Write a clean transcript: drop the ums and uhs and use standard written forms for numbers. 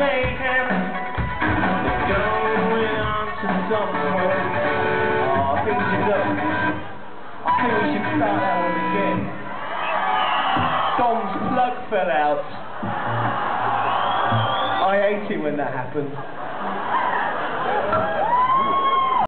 mayhem. They're going on to somewhere. Oh, I think we should start that one again. Dom's plug fell out. I hate it when that happens.